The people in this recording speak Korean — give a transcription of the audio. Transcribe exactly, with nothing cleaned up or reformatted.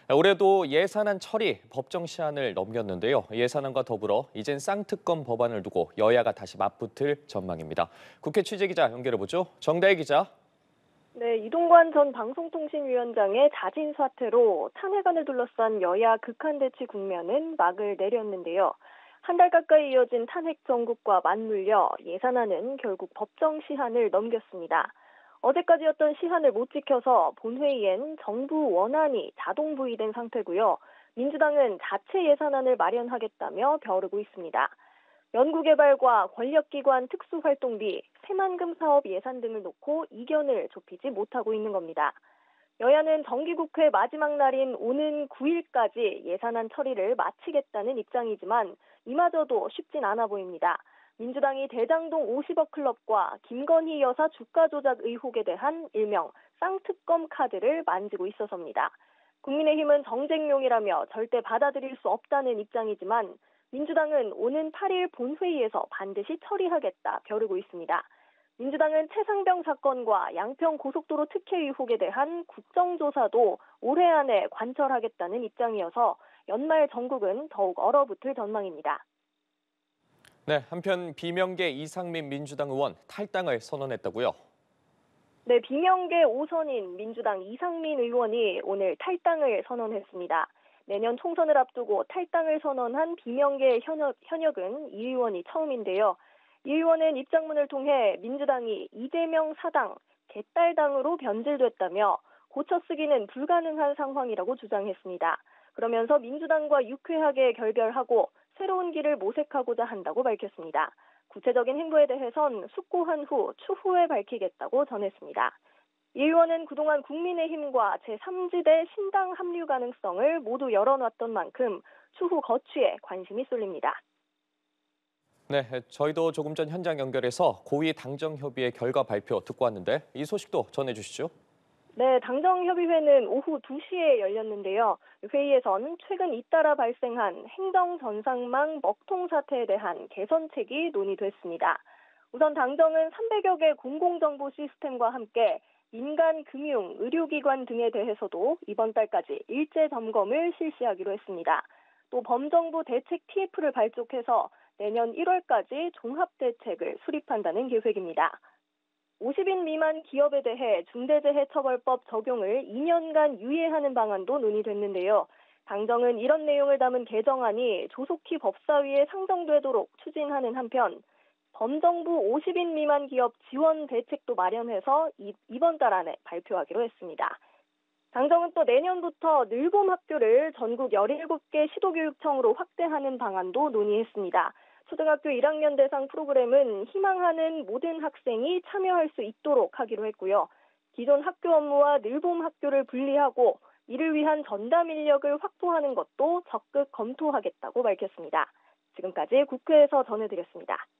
올해도 예산안 처리 법정 시한을 넘겼는데요. 예산안과 더불어 이젠 쌍특검 법안을 두고 여야가 다시 맞붙을 전망입니다. 국회 취재기자 연결해보죠. 정다혜 기자. 네, 이동관 전 방송통신위원장의 자진 사퇴로 탄핵안을 둘러싼 여야 극한대치 국면은 막을 내렸는데요. 한 달 가까이 이어진 탄핵 정국과 맞물려 예산안은 결국 법정 시한을 넘겼습니다. 어제까지였던 시한을 못 지켜서 본회의엔 정부 원안이 자동 부의된 상태고요. 민주당은 자체 예산안을 마련하겠다며 벼르고 있습니다. 연구개발과 권력기관 특수활동비, 새만금 사업 예산 등을 놓고 이견을 좁히지 못하고 있는 겁니다. 여야는 정기국회 마지막 날인 오는 구 일까지 예산안 처리를 마치겠다는 입장이지만 이마저도 쉽진 않아 보입니다. 민주당이 대장동 오십억 클럽과 김건희 여사 주가 조작 의혹에 대한 일명 쌍특검 카드를 만지고 있어서입니다. 국민의힘은 정쟁용이라며 절대 받아들일 수 없다는 입장이지만 민주당은 오는 팔 일 본회의에서 반드시 처리하겠다 벼르고 있습니다. 민주당은 최상병 사건과 양평 고속도로 특혜 의혹에 대한 국정조사도 올해 안에 관철하겠다는 입장이어서 연말 정국은 더욱 얼어붙을 전망입니다. 네, 한편 비명계 이상민 민주당 의원 탈당을 선언했다고요? 네, 비명계 오 선인 민주당 이상민 의원이 오늘 탈당을 선언했습니다. 내년 총선을 앞두고 탈당을 선언한 비명계 현역, 현역은 이 의원이 처음인데요. 이 의원은 입장문을 통해 민주당이 이재명 사당, 개딸당으로 변질됐다며 고쳐쓰기는 불가능한 상황이라고 주장했습니다. 그러면서 민주당과 유쾌하게 결별하고 새로운 길을 모색하고자 한다고 밝혔습니다. 구체적인 행보에 대해선 숙고한 후 추후에 밝히겠다고 전했습니다. 이 의원은 그동안 국민의힘과 제삼 지대 신당 합류 가능성을 모두 열어놨던 만큼 추후 거취에 관심이 쏠립니다. 네, 저희도 조금 전 현장 연결해서 고위 당정협의회 결과 발표 듣고 왔는데 이 소식도 전해주시죠. 네, 당정협의회는 오후 두 시에 열렸는데요. 회의에선 최근 잇따라 발생한 행정전상망 먹통 사태에 대한 개선책이 논의됐습니다. 우선 당정은 삼백여 개 공공정보 시스템과 함께 민간 금융, 의료기관 등에 대해서도 이번 달까지 일제 점검을 실시하기로 했습니다. 또 범정부 대책 티에프를 발족해서 내년 일월까지 종합대책을 수립한다는 계획입니다. 오십 인 미만 기업에 대해 중대재해처벌법 적용을 이 년간 유예하는 방안도 논의됐는데요. 당정은 이런 내용을 담은 개정안이 조속히 법사위에 상정되도록 추진하는 한편 범정부 오십 인 미만 기업 지원 대책도 마련해서 이번 달 안에 발표하기로 했습니다. 당정은 또 내년부터 늘봄 학교를 전국 열일곱 개 시도교육청으로 확대하는 방안도 논의했습니다. 초등학교 일 학년 대상 프로그램은 희망하는 모든 학생이 참여할 수 있도록 하기로 했고요. 기존 학교 업무와 늘봄 학교를 분리하고 이를 위한 전담 인력을 확보하는 것도 적극 검토하겠다고 밝혔습니다. 지금까지 국회에서 전해드렸습니다.